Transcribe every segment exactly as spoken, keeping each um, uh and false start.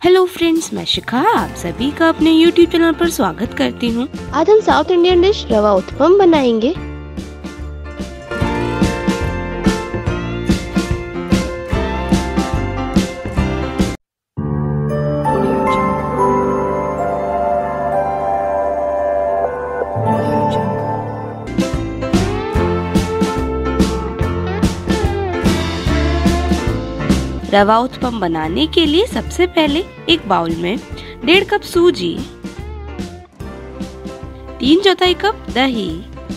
Hello friends, मैं शिखा आप सभी का अपने यूट्यूब चैनल पर स्वागत करती हूँ। आज हम साउथ इंडियन डिश रवा उत्पम बनाएंगे। रवा उत्पम बनाने के लिए सबसे पहले एक बाउल में डेढ़ कप सूजी, तीन चौथाई कप दही,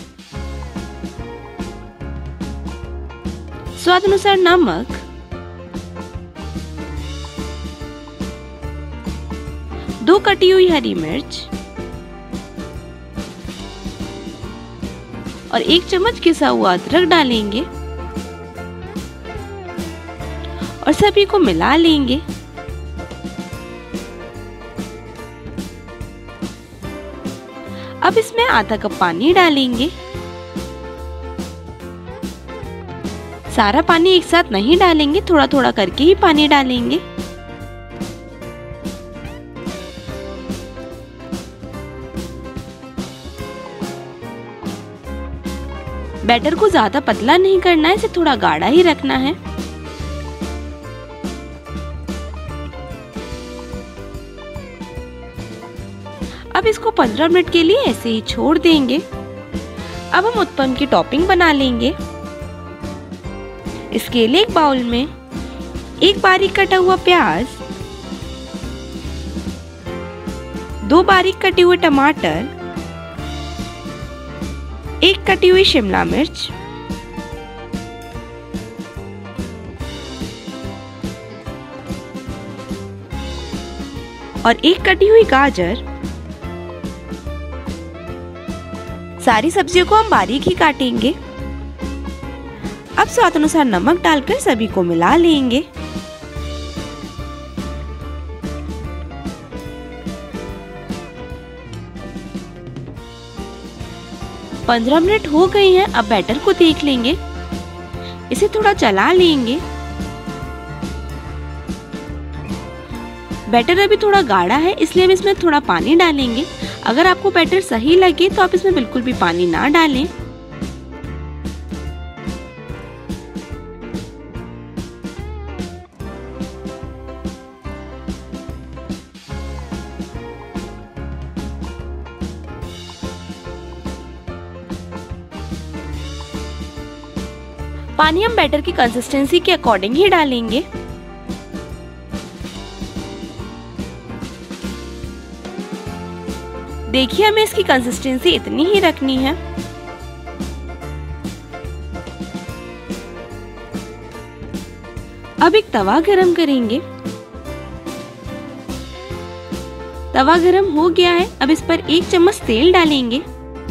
स्वाद अनुसार नमक, दो कटी हुई हरी मिर्च और एक चम्मच किसा हुआ अदरक डालेंगे और सभी को मिला लेंगे। अब इसमें आधा कप पानी डालेंगे। सारा पानी एक साथ नहीं डालेंगे, थोड़ा थोड़ा करके ही पानी डालेंगे। बैटर को ज्यादा पतला नहीं करना है, इसे थोड़ा गाढ़ा ही रखना है। अब इसको पंद्रह मिनट के लिए ऐसे ही छोड़ देंगे। अब हम उत्पम की टॉपिंग बना लेंगे। इसके लिए एक बाउल में एक बारीक कटा हुआ प्याज, दो बारीक कटे हुए टमाटर, एक कटी हुई शिमला मिर्च, और एक कटी हुई गाजर। सारी सब्जियों को हम बारीक ही काटेंगे। अब स्वाद अनुसार नमक डालकर सभी को मिला लेंगे। पंद्रह मिनट हो गए हैं। अब बैटर को देख लेंगे, इसे थोड़ा चला लेंगे। बैटर अभी थोड़ा गाढ़ा है, इसलिए हम इसमें थोड़ा पानी डालेंगे। अगर आपको बैटर सही लगे तो आप इसमें बिल्कुल भी पानी ना डालें। पानी हम बैटर की कंसिस्टेंसी के अकॉर्डिंग ही डालेंगे। देखिए, हमें इसकी कंसिस्टेंसी इतनी ही रखनी है। अब एक तवा गरम करेंगे। तवा गरम हो गया है। अब इस पर एक चम्मच तेल डालेंगे।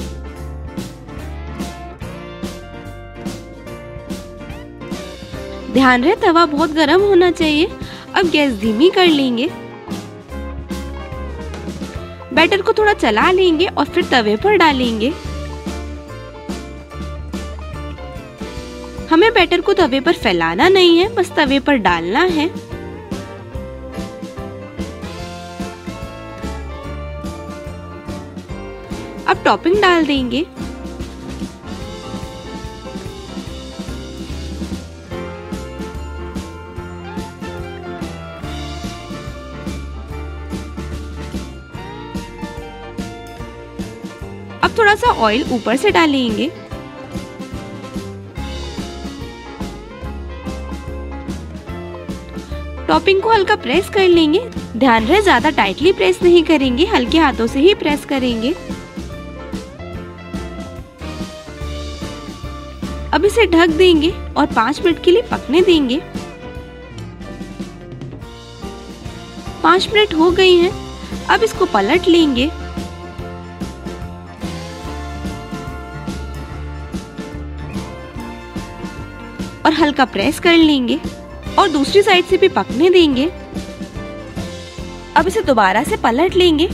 ध्यान रहे तवा बहुत गरम होना चाहिए। अब गैस धीमी कर लेंगे। बैटर को थोड़ा चला लेंगे और फिर तवे पर डालेंगे। हमें बैटर को तवे पर फैलाना नहीं है, बस तवे पर डालना है। अब टॉपिंग डाल देंगे। अब थोड़ा सा ऑयल ऊपर से डालेंगे। टॉपिंग को हल्का प्रेस कर लेंगे। ध्यान रहे ज्यादा टाइटली प्रेस नहीं करेंगे, हल्के हाथों से ही प्रेस करेंगे। अब इसे ढक देंगे और पाँच मिनट के लिए पकने देंगे। पाँच मिनट हो गए हैं। अब इसको पलट लेंगे। और हल्का प्रेस कर लेंगे और दूसरी साइड से भी पकने देंगे। अब इसे दोबारा से पलट लेंगे।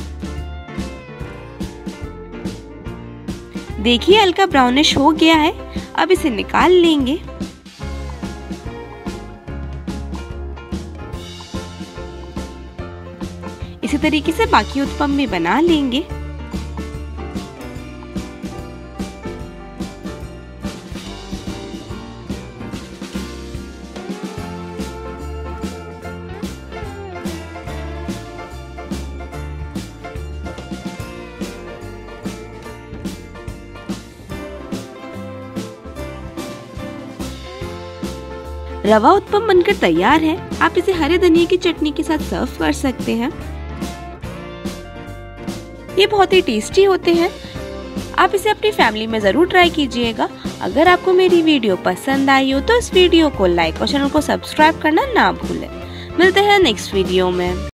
देखिए, हल्का ब्राउनिश हो गया है। अब इसे निकाल लेंगे। इसी तरीके से बाकी उत्पम भी बना लेंगे। रवा उत्पम बनकर तैयार है। आप इसे हरे धनिया की चटनी के साथ सर्व कर सकते हैं। ये बहुत ही टेस्टी होते हैं। आप इसे अपनी फैमिली में जरूर ट्राई कीजिएगा। अगर आपको मेरी वीडियो पसंद आई हो तो इस वीडियो को लाइक और चैनल को सब्सक्राइब करना ना भूलें। मिलते हैं नेक्स्ट वीडियो में।